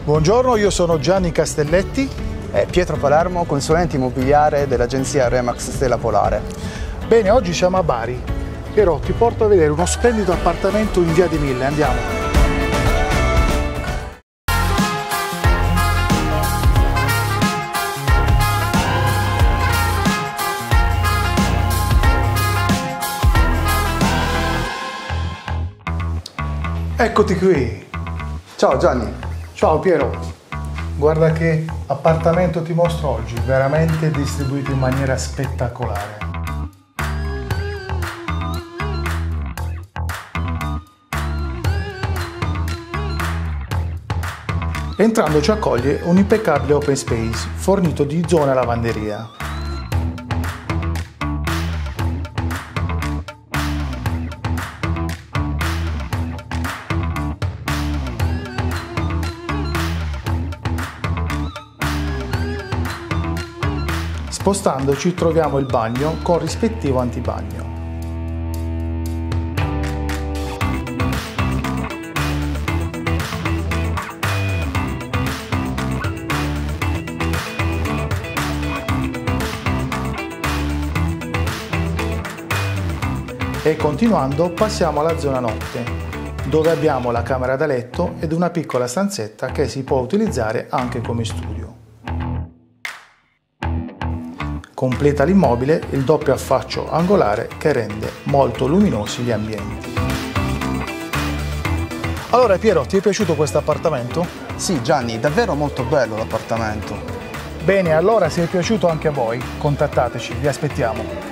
Buongiorno, io sono Gianni Castelletti e Pietro Palermo, consulente immobiliare dell'agenzia Remax Stella Polare. Bene, oggi siamo a Bari. Piero, ti porto a vedere uno splendido appartamento in via di Mille, andiamo. Eccoti qui. Ciao Gianni. Ciao Piero, guarda che appartamento ti mostro oggi, veramente distribuito in maniera spettacolare. Entrando ci accoglie un impeccabile open space, fornito di zona lavanderia. Spostandoci troviamo il bagno con rispettivo antibagno. E continuando passiamo alla zona notte, dove abbiamo la camera da letto ed una piccola stanzetta che si può utilizzare anche come studio. Completa l'immobile il doppio affaccio angolare che rende molto luminosi gli ambienti. Allora Piero, ti è piaciuto questo appartamento? Sì Gianni, davvero molto bello l'appartamento. Bene, allora se è piaciuto anche a voi, contattateci, vi aspettiamo.